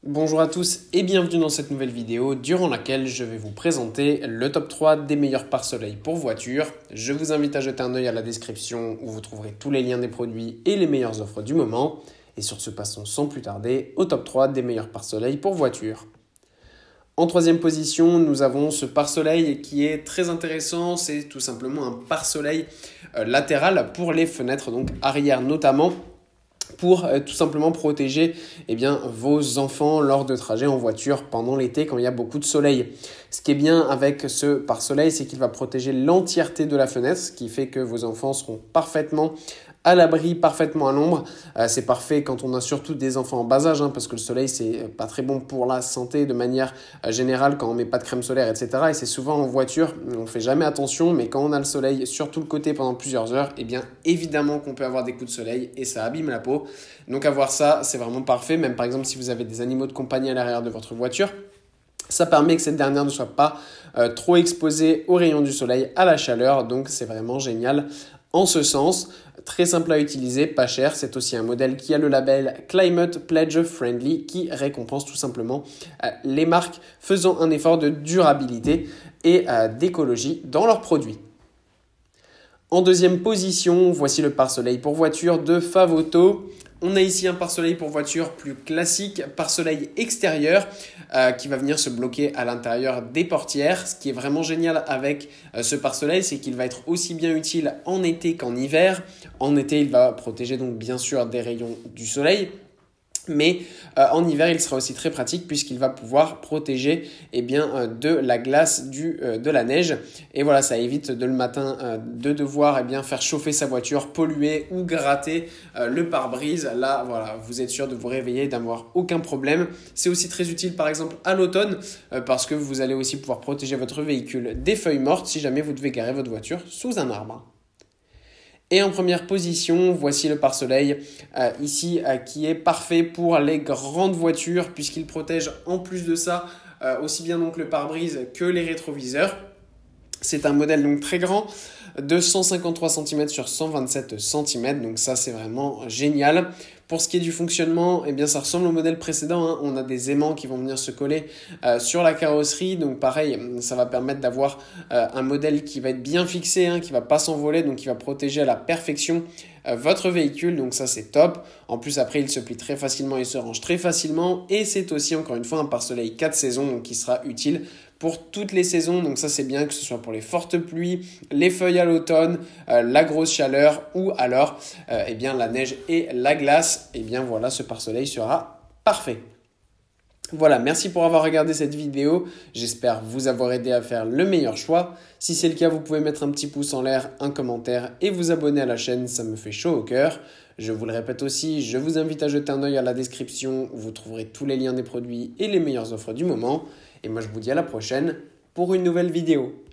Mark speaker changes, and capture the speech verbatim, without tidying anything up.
Speaker 1: Bonjour à tous et bienvenue dans cette nouvelle vidéo durant laquelle je vais vous présenter le top trois des meilleurs pare-soleil pour voiture. Je vous invite à jeter un œil à la description où vous trouverez tous les liens des produits et les meilleures offres du moment. Et sur ce, passons sans plus tarder au top trois des meilleurs pare-soleil pour voiture. En troisième position, nous avons ce pare-soleil qui est très intéressant. C'est tout simplement un pare-soleil euh, latéral pour les fenêtres, donc arrière notamment, pour euh, tout simplement protéger eh bien, vos enfants lors de trajets en voiture pendant l'été quand il y a beaucoup de soleil. Ce qui est bien avec ce pare-soleil, c'est qu'il va protéger l'entièreté de la fenêtre, ce qui fait que vos enfants seront parfaitement à l'abri, parfaitement à l'ombre. Euh, c'est parfait quand on a surtout des enfants en bas âge, hein, parce que le soleil, c'est pas très bon pour la santé de manière euh, générale quand on met pas de crème solaire, et cetera. Et c'est souvent en voiture, on fait jamais attention, mais quand on a le soleil sur tout le côté pendant plusieurs heures, eh bien évidemment qu'on peut avoir des coups de soleil et ça abîme la peau. Donc avoir ça, c'est vraiment parfait, même par exemple si vous avez des animaux de compagnie à l'arrière de votre voiture. Ça permet que cette dernière ne soit pas euh, trop exposée aux rayons du soleil, à la chaleur, donc c'est vraiment génial en ce sens. Très simple à utiliser, pas cher. C'est aussi un modèle qui a le label Climate Pledge Friendly qui récompense tout simplement euh, les marques faisant un effort de durabilité et euh, d'écologie dans leurs produits. En deuxième position, voici le pare-soleil pour voiture de Favoto. On a ici un pare-soleil pour voiture plus classique, pare-soleil extérieur euh, qui va venir se bloquer à l'intérieur des portières. Ce qui est vraiment génial avec euh, ce pare-soleil, c'est qu'il va être aussi bien utile en été qu'en hiver. En été, il va protéger donc bien sûr des rayons du soleil. Mais euh, en hiver, il sera aussi très pratique puisqu'il va pouvoir protéger eh bien, euh, de la glace, du, euh, de la neige. Et voilà, ça évite de le matin euh, de devoir eh bien, faire chauffer sa voiture, polluer ou gratter euh, le pare-brise. Là, voilà, vous êtes sûr de vous réveiller et d'avoir aucun problème. C'est aussi très utile par exemple à l'automne euh, parce que vous allez aussi pouvoir protéger votre véhicule des feuilles mortes si jamais vous devez garer votre voiture sous un arbre. Et en première position, voici le pare-soleil euh, ici euh, qui est parfait pour les grandes voitures puisqu'il protège en plus de ça euh, aussi bien donc le pare-brise que les rétroviseurs. C'est un modèle donc très grand de cent cinquante-trois centimètres sur cent vingt-sept centimètres, donc ça c'est vraiment génial. Pour ce qui est du fonctionnement, eh bien ça ressemble au modèle précédent, hein. On a des aimants qui vont venir se coller euh, sur la carrosserie, donc pareil, ça va permettre d'avoir euh, un modèle qui va être bien fixé, hein, qui ne va pas s'envoler, donc qui va protéger à la perfection euh, votre véhicule, donc ça c'est top. En plus après il se plie très facilement, il se range très facilement et c'est aussi encore une fois un pare-soleil quatre saisons, donc qui sera utile pour toutes les saisons, donc ça c'est bien que ce soit pour les fortes pluies, les feuilles à l'automne, euh, la grosse chaleur ou alors euh, eh bien, la neige et la glace. Et eh bien voilà, ce pare-soleil sera parfait. Voilà, merci pour avoir regardé cette vidéo. J'espère vous avoir aidé à faire le meilleur choix. Si c'est le cas, vous pouvez mettre un petit pouce en l'air, un commentaire et vous abonner à la chaîne, ça me fait chaud au cœur. Je vous le répète aussi, je vous invite à jeter un œil à la description où vous trouverez tous les liens des produits et les meilleures offres du moment. Et moi, je vous dis à la prochaine pour une nouvelle vidéo.